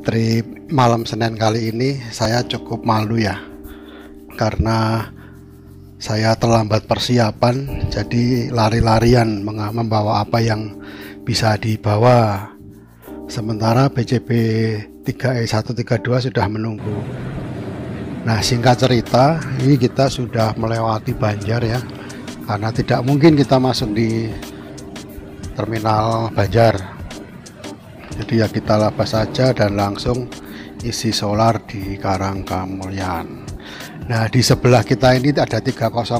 trip malam Senin kali ini saya cukup malu ya, karena saya terlambat persiapan, jadi lari-larian membawa apa yang bisa dibawa. Sementara BCP 3E132 sudah menunggu. Nah, singkat cerita, ini kita sudah melewati Banjar ya, karena tidak mungkin kita masuk di terminal Banjar. Jadi ya kita labas saja dan langsung isi solar di Karangkamulyan. Nah, di sebelah kita ini ada 305.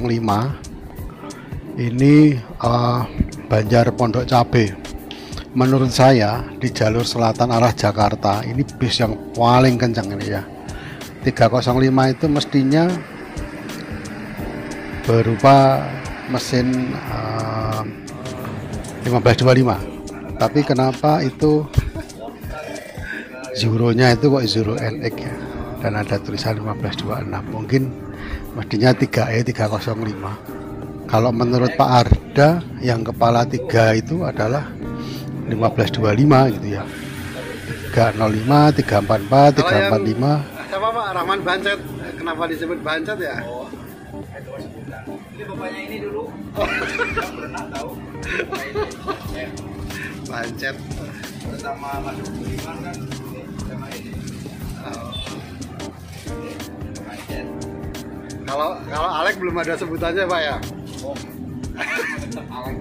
Ini Banjar Pondok Cabe. Menurut saya di jalur selatan arah Jakarta ini bis yang paling kencang ini ya. 305 itu mestinya berupa mesin 1525. Tapi kenapa itu Zero-nya itu kok Zero NX ya, dan ada tulisan 1526. Mungkin mestinya 3E305. Kalau menurut Pak Arda yang kepala 3 itu adalah 1525 gitu ya. 305, 344, 345. Siapa Pak? Rahman Bancet. Kenapa disebut Bancet ya? Oh, itu sebutan. Ini bapaknya ini dulu. Saya pernah tahu. Bancet. Pertama masuk Budiman kan sama ini. Bancet. Kalau Alek belum ada sebutannya Pak ya? Oh. Alek.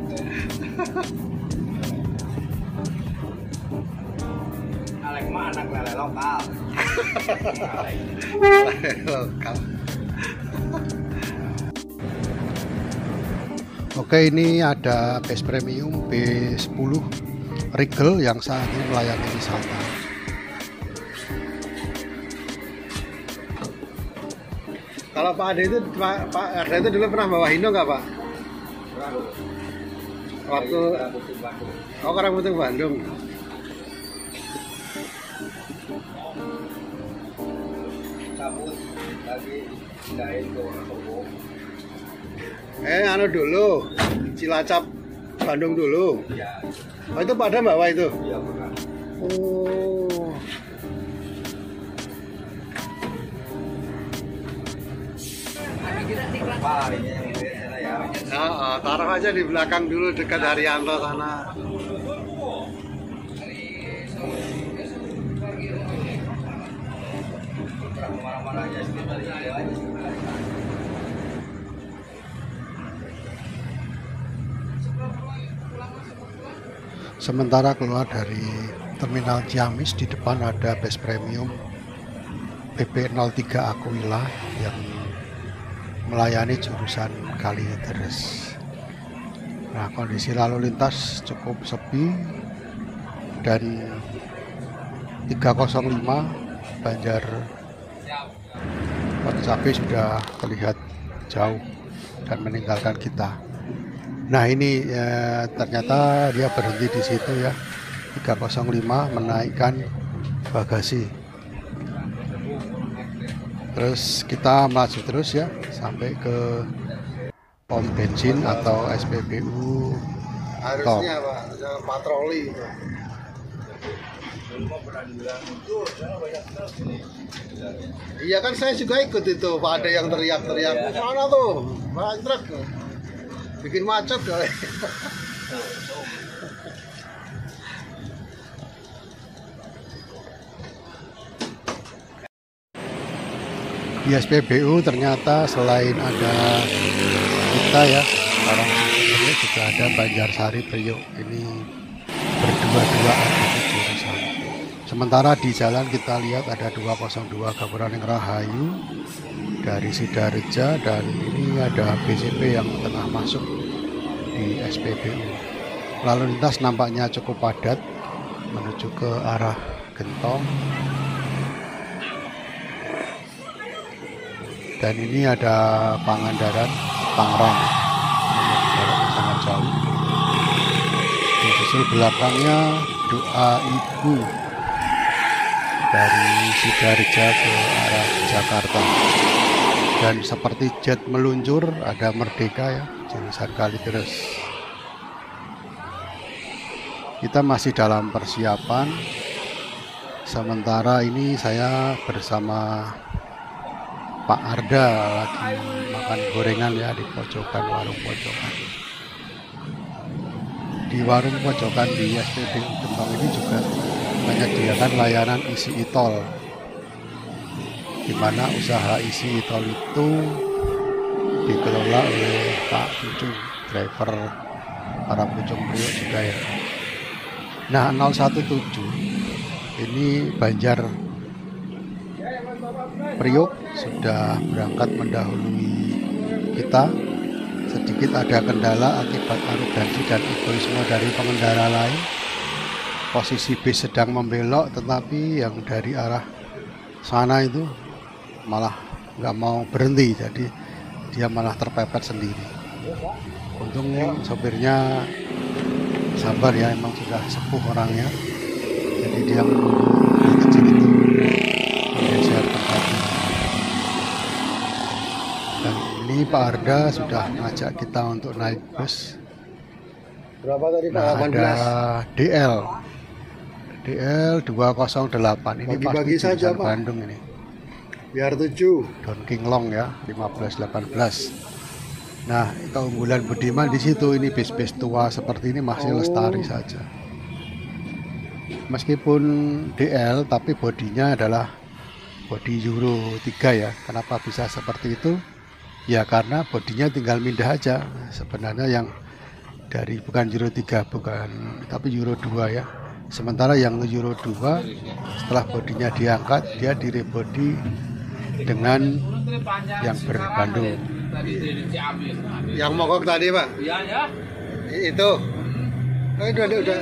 Alek mah anak lele lokal. Alek. Lokal. Oke, ini ada bus premium B10 Regal yang saat ini melayani wisata. Kalau Pak Ade itu Pak Arda itu dulu pernah bawa Hino nggak Pak? Waktu Karangputih Bandung. Cabut lagi pindahin ke Wonosobo. Anu dulu Cilacap Bandung dulu. Iya. Oh, itu Pak Arda bawa itu? Iya pernah. Oh. Pak, ini yang di sana ya. Nah, taruh aja di belakang dulu dekat Haryanto sana. Kemana-mana aja sekitar itu aja. Sementara keluar dari terminal Ciamis, di depan ada bus premium PP03 Aquila yang melayani jurusan Kalideres. Nah, kondisi lalu lintas cukup sepi dan 305 Banjar Pondok Cabe sudah terlihat jauh dan meninggalkan kita. Nah, ini ternyata dia berhenti di situ ya. 305 menaikkan bagasi. Terus kita melaju terus ya sampai ke pom bensin atau SPBU. Harusnya Pak, jangan patroli itu. Iya kan saya juga ikut itu Pak, ada yang teriak-teriak. Mana tuh? Pak truk. Bikin macet kali. Di SPBU ternyata selain ada kita ya, sekarang ini juga ada Banjarsari Priok. Ini berdua-duaan di jurusan. Sementara di jalan kita lihat ada 202 Kabupaten Rahayu dari Sidareja, dan ini ada BCP yang tengah masuk di SPBU. Lalu lintas nampaknya cukup padat menuju ke arah Gentong. Dan ini ada Pangandaran, Tangerang, jaraknya sangat jauh. Di susul belakangnya Doa Ibu dari Sidareja ke arah Jakarta. Dan seperti jet meluncur ada Merdeka ya, jurusan Kalideres. Kita masih dalam persiapan Sementara ini saya bersama Pak Arda lagi makan gorengan ya di pojokan warung pojokan. Di warung pojokan di SPBU Gentong ini juga menyediakan layanan isi e-tol, di mana usaha isi e-tol itu dikelola oleh Pak Pucung, driver para Pucung Priok juga ya. Nah, 017 ini Banjar Priok sudah berangkat mendahului kita. Sedikit ada kendala akibat arogansi dan egoisme dari pengendara lain. Posisi bis sedang membelok, tetapi yang dari arah sana itu malah nggak mau berhenti, jadi dia malah terpepet sendiri. Untung sopirnya sabar ya, emang sudah sepuh orangnya, jadi dia menunggu di kecil itu menggeser tempatnya. Dan ini Pak Arda sudah ngajak kita untuk naik bus. Berapa tadi Pak? Nah, 18. ada DL 208. Ini Bagi-bagi pasti saja, jurusan Pak. Bandung ini. Biar 7. Don King Long ya, 1518. Nah, keunggulan Budiman di situ, ini bis-bis tua seperti ini masih lestari saja. Meskipun DL, tapi bodinya adalah bodi Euro 3 ya. Kenapa bisa seperti itu? Ya karena bodinya tinggal pindah aja. Sebenarnya yang dari bukan Euro 3 bukan, tapi Euro 2 ya. Sementara yang Euro 2 setelah bodinya diangkat, dia direbodi dengan yang berbandung. Yang mogok tadi Pak? Iya ya. Itu. Oh, udah.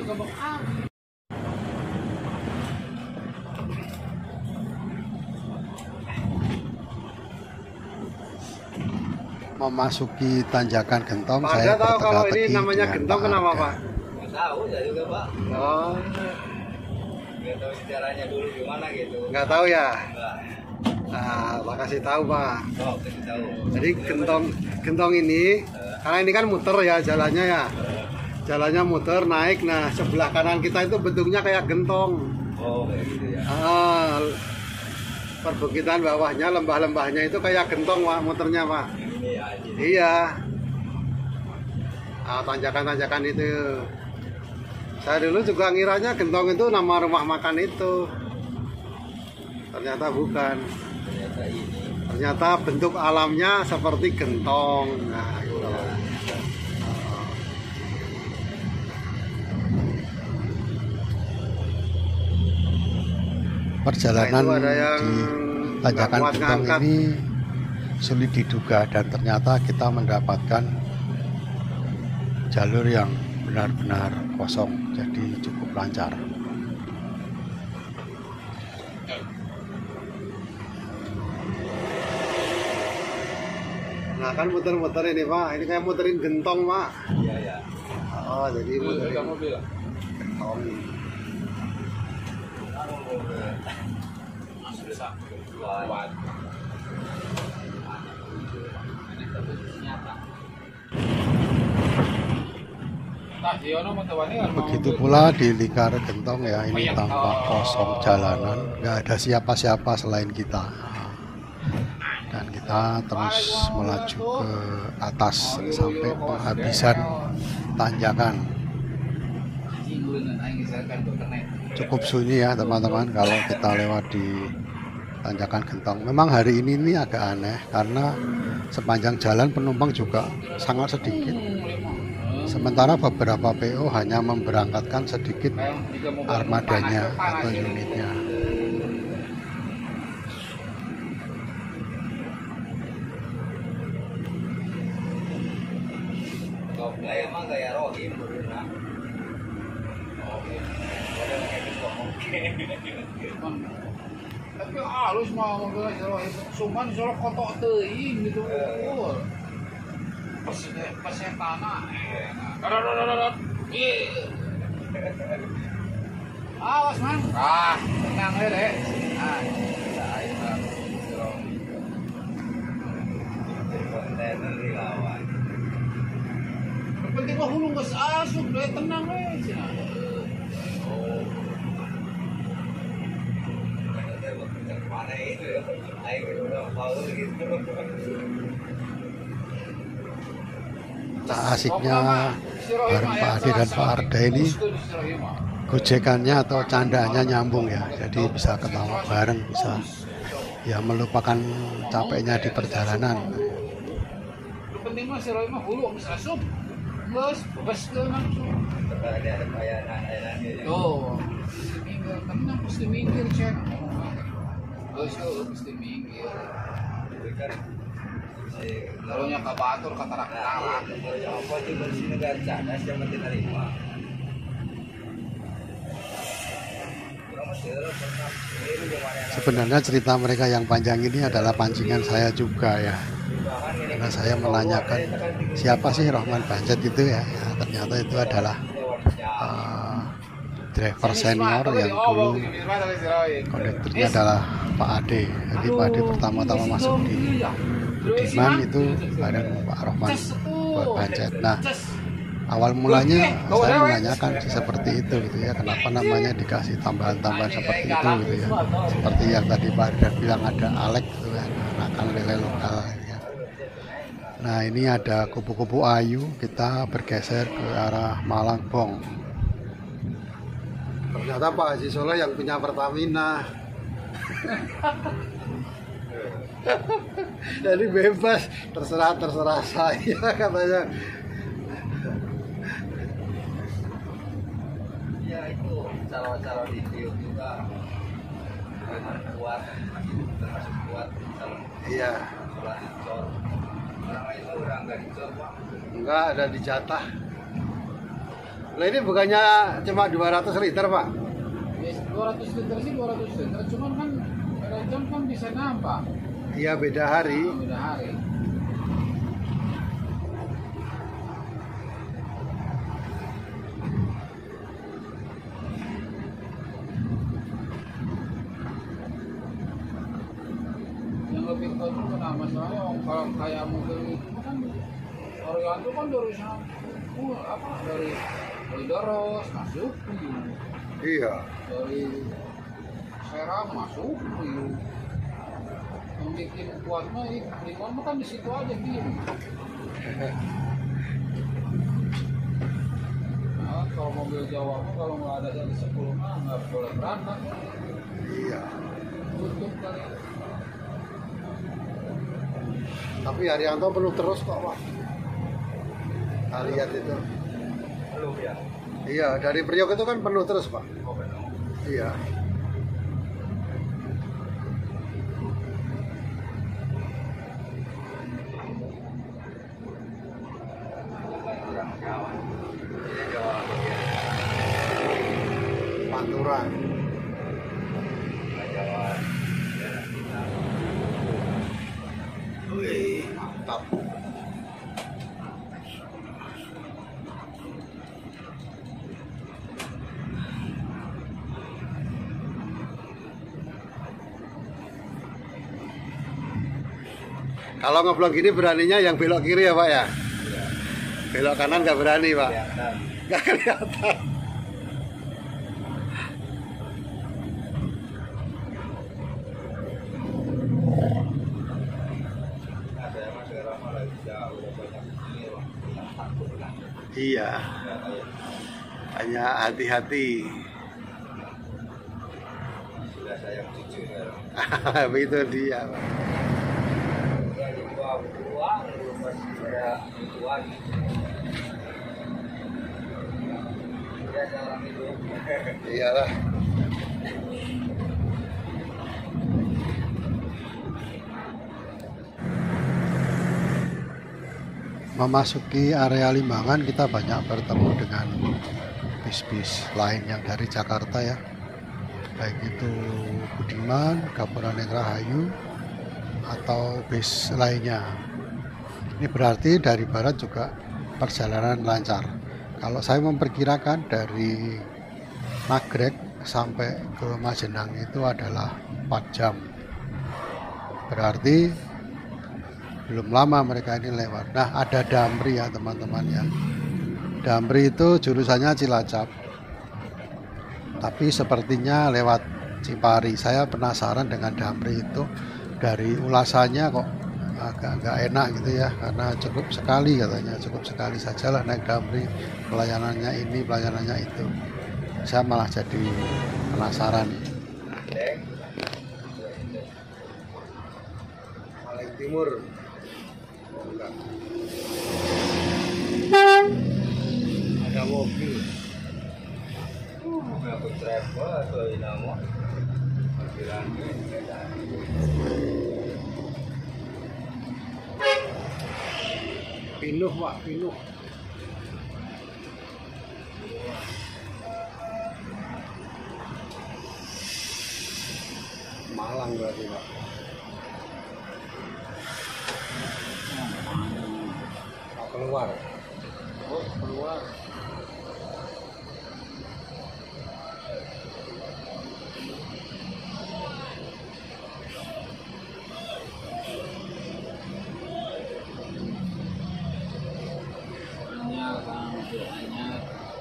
Memasuki tanjakan Gentong, Pak saya Arda tahu kalau ini berteka-teki namanya dengan Gentong Pak kenapa Arda. Pak? Nggak tahu saya juga Pak. Oh, Nggak tahu sejarahnya dulu gimana gitu. nggak tahu ya. Nggak. Nah, Pak kasih tahu Pak. Oh, kasih tahu. Jadi gentong ini, karena ini kan muter ya jalannya ya. Jalannya muter naik. Nah, sebelah kanan kita itu bentuknya kayak gentong. Oh, kayak gitu ya. Perbukitan bawahnya, lembah-lembahnya itu kayak gentong Pak, muternya Pak. Ini ya. Ini. Iya. Tanjakan-tanjakan itu. Saya dulu juga ngiranya gentong itu nama rumah makan itu. Ternyata bukan. Ternyata ini. Ternyata bentuk alamnya seperti gentong. Nah, gitu. Perjalanan Nah, itu ada yang di tanjakan nggak kuat Gentong ngangkat. ini sulit diduga, dan ternyata kita mendapatkan jalur yang benar-benar kosong, jadi cukup lancar. Nah kan muter-muter ini Pak, ini kayak muterin gentong Pak. Iya ya. Oh jadi muterin mobil. gentong. Susah. Kuat. Begitu pula di lingkar Gentong ya, ini tampak kosong jalanan, nggak ada siapa-siapa selain kita. Dan kita terus melaju ke atas sampai penghabisan tanjakan. Cukup sunyi ya teman-teman kalau kita lewat di tanjakan Gentong. Memang hari ini agak aneh karena sepanjang jalan penumpang juga sangat sedikit. Sementara beberapa PO hanya memberangkatkan sedikit armadanya atau unitnya. Gaya mah gaya rohim. Tapi halus mah mobil rohim. Cuman soal kotok teuing gitu. Pasien tanah. Awas man. Tenang ya deh. Kontainer dilawan. Penting mah hulung geus asup deh, tenang we cenah. Nah, asiknya bareng Pak Ade dan Pak Arda ini gojekannya atau candaannya nyambung ya, jadi bisa ketawa bareng, bisa ya melupakan capeknya di perjalanan. Penting mah si Roy mah hulu bisa asup. Geus, bebas teu langsung. Tuh. Minggir, tenang pasti minggir, Cen. Geus pasti minggir. Kalau nya ka batur ka tarak-tarak. Apa itu bersih negara cadas yang penting terima. Sebenarnya cerita mereka yang panjang ini adalah pancingan saya juga ya, karena saya menanyakan siapa sih Rohman Banjat itu ya, ternyata itu adalah driver senior yang dulu kondekturnya adalah Pak Ade. Jadi Pak Ade pertama-tama masuk di Budiman itu bareng Pak Rohman Banjat. Nah, awal mulanya saya menanyakan seperti itu gitu ya, kenapa namanya dikasih tambahan-tambahan seperti itu gitu ya, seperti yang tadi Pak Ardan bilang ada Alek gitu ya, anakan lele lokal ya. Nah, ini ada kupu-kupu ayu, kita bergeser ke arah Malangbong. Ternyata Pak Haji Soleh yang punya Pertamina. Jadi bebas, terserah saya katanya. Ya itu calon-calon di Priok juga kuat, termasuk kuat calon. Iya. Orang lain mah udah nggak dicor, Pak. Enggak, ada di jatah. Nah ini bukannya cuma 200 liter Pak? Ya, 200 liter sih 200 liter, cuman kan ada jam kan bisa nambah. Iya, beda hari. Beda hari. Yang lebih tahu itu nah masalahnya kalau kayak mobil itu kan Orianto kan dari sana dari Doros masuk Iya. dari Serang masuk yang bikin kuat mah lingkungan mah kan di situ aja gitu. Nah, kalau mobil Jawa mah kalau nggak ada yang 10 mah nggak boleh berangkat. Iya. Tutup kali. Tapi Haryanto penuh terus kok Pak. Nah, lihat itu. Belum ya? Iya, dari Priok itu kan penuh terus Pak. Oh benar. Iya. Pantura. Wih, mantap. Kalau ngeblok gini beraninya yang belok kiri ya Pak ya? Belok kanan nggak berani Pak? Nggak kelihatan. Iya. Hanya hati-hati. Sudah saya jujur ya. Itu dia Pak. Iyalah. Memasuki area Limbangan kita banyak bertemu dengan bis-bis lain yang dari Jakarta ya, baik itu Budiman, Kapuraneng Rahayu atau bis lainnya. Ini berarti dari barat juga perjalanan lancar. Kalau saya memperkirakan dari Nagrek sampai ke Majenang itu adalah 4 jam. Berarti belum lama mereka ini lewat. Nah, ada Damri ya teman-teman ya. Damri itu jurusannya Cilacap. Tapi sepertinya lewat Cipari. Saya penasaran dengan Damri itu dari ulasannya kok agak nggak enak gitu ya, karena cukup sekali katanya, cukup sekali sajalah naik Damri, pelayanannya ini, pelayanannya itu. Saya malah jadi penasaran. Paling timur. Ada mobil. Aku travel atau dinamo. Pinuh Pak, pinuh. Malang berarti Pak. Mau keluar. Oh, keluar. Anyar, Kang, anyar.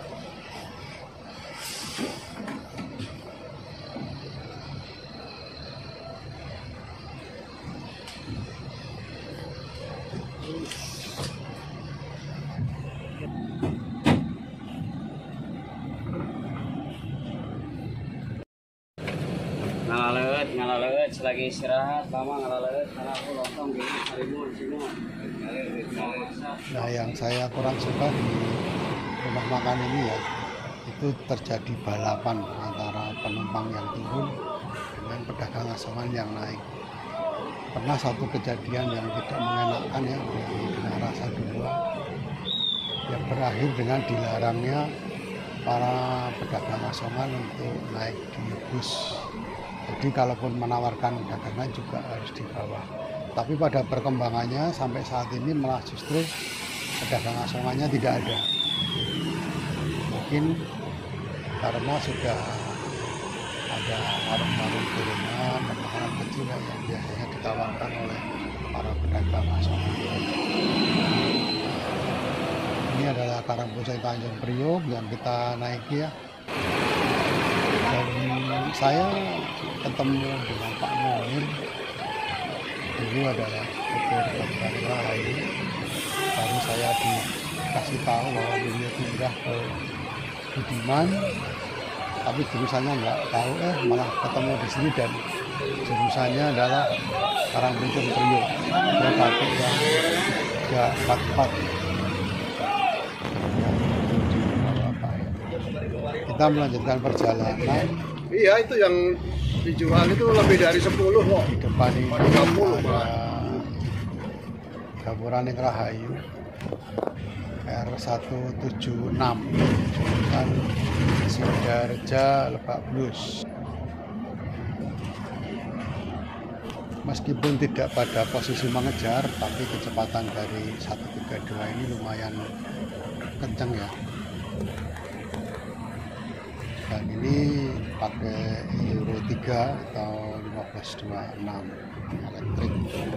Ngalalet selagi istirahat lama ngalalet karena aku lontong di harimun semua. Nah, yang saya kurang suka di rumah makan ini ya, itu terjadi balapan antara penumpang yang turun dengan pedagang asongan yang naik. Pernah satu kejadian yang tidak mengenakan ya di Denara Sadua, yang berakhir dengan dilarangnya para pedagang asongan untuk naik di bus. Jadi kalaupun menawarkan dagangan juga harus di bawah. Tapi pada perkembangannya sampai saat ini malah justru pedagang asongannya tidak ada. Mungkin karena sudah ada warung-warung turunan dan makanan kecil yang biasanya ditawarkan oleh para pedagang asongan. Ini adalah Karangposeng Tanjung Priok yang kita naiki ya. Dan saya ketemu dengan Pak Mohir, dulu adalah supir Kabupaten Rahayu. Baru saya dikasih tahu bahwa beliau pindah ke Budiman, tapi jurusannya nggak tahu, malah ketemu di sini dan jurusannya adalah Karangposeng Priok. Dia pakai yang 344. Kita melanjutkan perjalanan. Iya, itu yang dijual itu lebih dari 10 kok. Di depan ini 30 ada Gapuraning Rahayu R176 jurusan Sidoarjo Lebak Bulus. Meskipun tidak pada posisi mengejar, tapi kecepatan dari 132 ini lumayan kenceng ya. Dan ini pakai Euro 3 atau 1526 elektrik.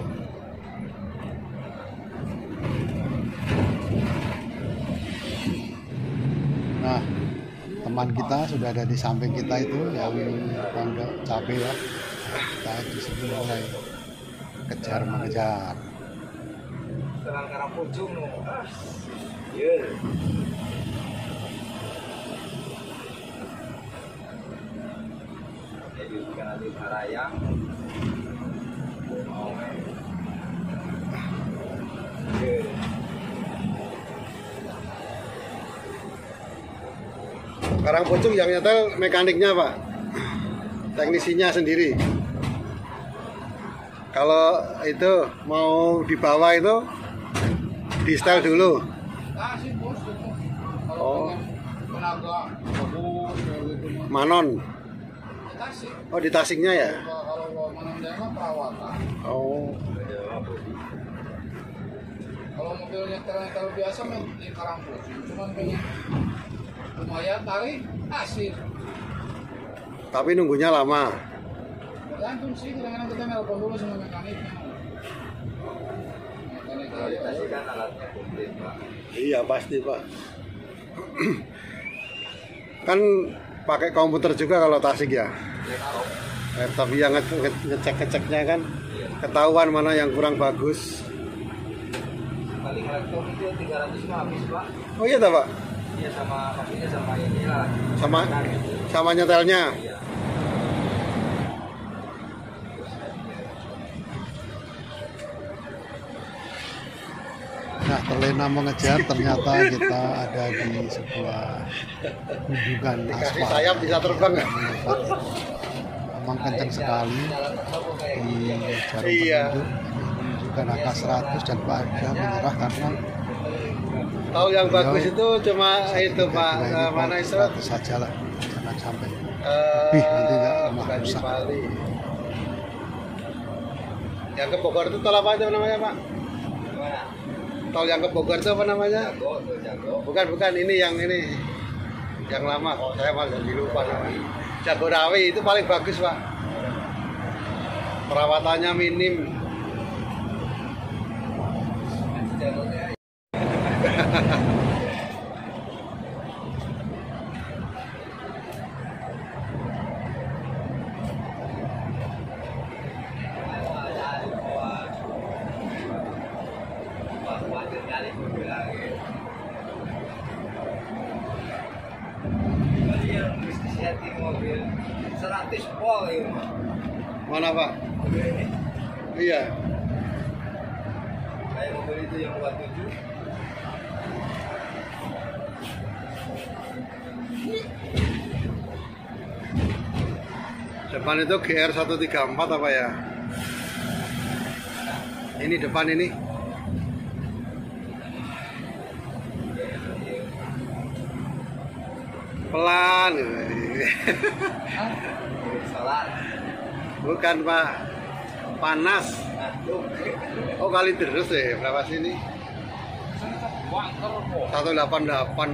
Nah, teman kita sudah ada di samping kita itu yang pondok cabe ya. Kita di sini mulai kejar mengejar. Sekarang Karangposeng no. Iya. Jadi kan di Harayang. Karangposeng yang nyetel mekaniknya Pak, teknisinya sendiri. Kalau itu mau dibawa itu di setel dulu. Tasik bos itu. Oh. Tenaga bagus gitu. Manon. Tasik. Oh, di Tasiknya ya? Kalau menandanya mah perawatan. Oh. Kalau mobilnya nyetel biasa mah di Karangposeng, cuman pengen lumayan tarik asik. Tapi nunggunya lama. Tergantung sih, kadang-kadang kita nelpon dulu sama mekaniknya. Kalau di Tasik kan alatnya komplit Pak. Iya pasti Pak. Kan pakai komputer juga kalau Tasik ya. Tapi yang ngecek-ngeceknya kan ketahuan mana yang kurang bagus. Paling laptop itu 300 mah habis Pak. Oh iya tak Pak? Iya sama pastinya sama inilah. Sama nyetelnya. Iya. Nah, terlena mengejar, ternyata kita ada di sebuah gundukan Dikasih aspal. sayap bisa terbang. Memang kencang sekali di jarum Iya. penunjuk. Menunjukkan angka 100 dan Pak Arga menyerah karena Tahu yang beliau bagus itu cuma itu Pak, 132 ini mana kalau itu? 100 saja lah, jangan sampai lebih nanti nggak rumah Bukan di rusak. Bali. Yang ke Bogor itu tol apa itu namanya Pak? Gimana? Tol yang ke Bogor itu apa namanya? Jago. Bukan ini yang lama kok saya malah jadi lupa namanya. Jagorawi itu paling bagus Pak. Perawatannya minim. Jagonya mobil 100 pol itu. Mana Pak? Mobil ini. Iya. Kayak mobil itu yang buat 7. Depan itu GR 134 apa ya? Ini depan ini. Pelan. Salah. Bukan Pak. Panas. Ngantuk. Oh kali terus ya. Berapa sini? Wangker kok. 188.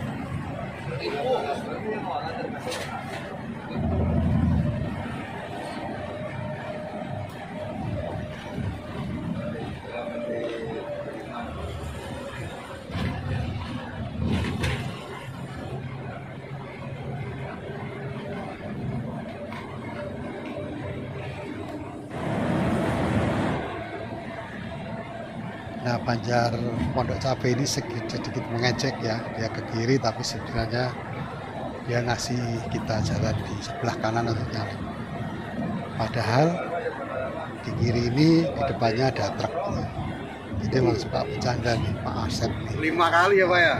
Nah, Banjar Pondok Cabe ini sedikit mengecek ya, dia ke kiri tapi sebenarnya dia ngasih kita jalan di sebelah kanan untuk nyalip. Padahal di kiri ini di depannya ada truk. Ya. Jadi memang suka bercanda nih Pak Asep nih. 5 kali ya Pak ya?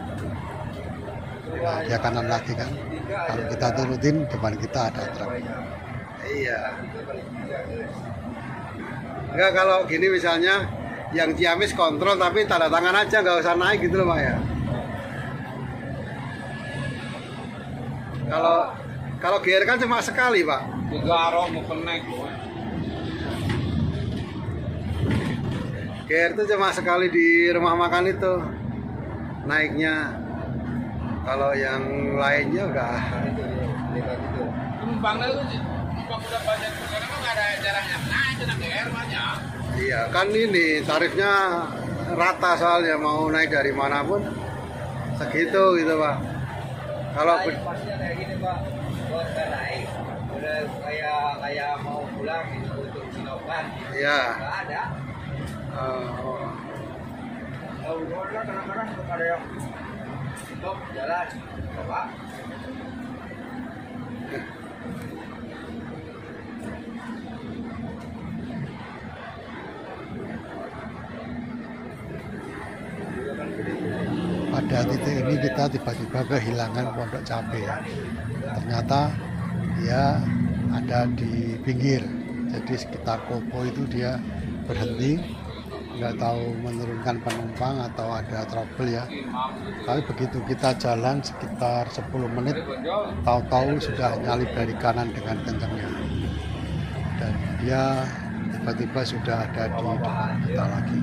Nah, dia kanan lagi kan. Kalau kita turutin depan kita ada truk. Iya. Enggak kalau gini misalnya yang Ciamis kontrol tapi tanda tangan aja nggak usah naik gitu loh Pak ya. Kalau GR kan cuma sekali Pak. Digaro mau connect loh. GR itu cuma sekali di rumah makan itu naiknya. Kalau yang lainnya udah Numpangnya itu numpang udah banyak sekarang kan nggak ada jaraknya. Nah itu nak GR banyak. iya kan ini tarifnya rata soalnya mau naik dari manapun segitu gitu Pak. Kalau Pastinya kayak gini Pak, buat nggak naik, udah kayak mau pulang gitu untuk Sinopan, ya nggak ada. oh. Kalau udah kadang-kadang ada yang stop jalan, Pak. Pada titik ini kita tiba-tiba kehilangan Pondok Cabe ya. Ternyata dia ada di pinggir. Jadi sekitar Kopo itu dia berhenti, nggak tahu menurunkan penumpang atau ada trouble ya. Tapi begitu kita jalan sekitar 10 menit, tahu-tahu sudah nyalip dari kanan dengan kencangnya. Dan dia tiba-tiba sudah ada di depan kita lagi.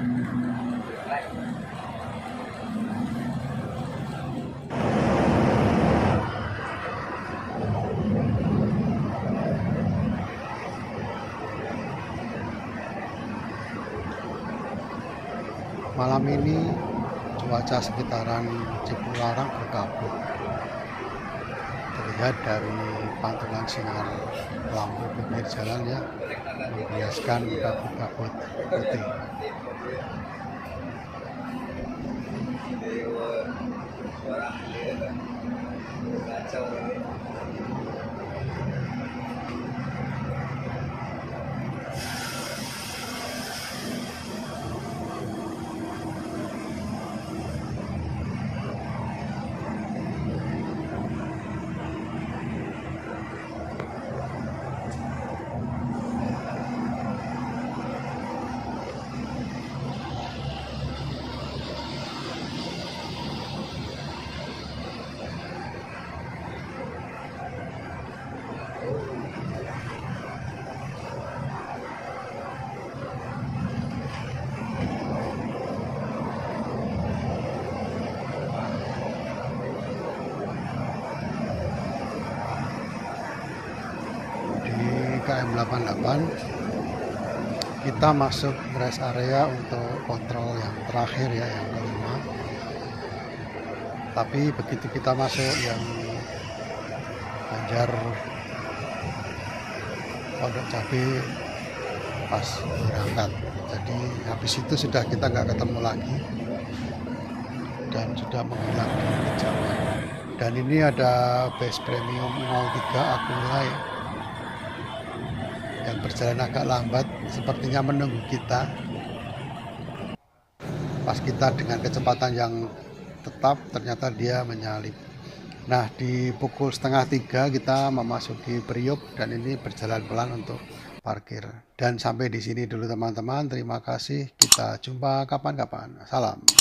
Malam ini cuaca sekitaran Cipularang berkabut. Terlihat dilihat dari pantulan sinar lampu pinggir jalan ya, menghiaskan kabut-kabut putih. KM 88 kita masuk rest area untuk kontrol yang terakhir ya, yang kelima. Tapi begitu kita masuk yang Banjar Pondok Cabe pas berangkat, jadi habis itu sudah kita nggak ketemu lagi dan sudah menghilang di kejauhan. Dan ini ada base premium 03 Aquila ya, yang berjalan agak lambat, sepertinya menunggu kita. Pas kita dengan kecepatan yang tetap, ternyata dia menyalip. Nah, di pukul 2:30 kita memasuki Priok dan ini berjalan pelan untuk parkir. Dan sampai di sini dulu teman-teman, terima kasih. Kita jumpa kapan-kapan. Salam.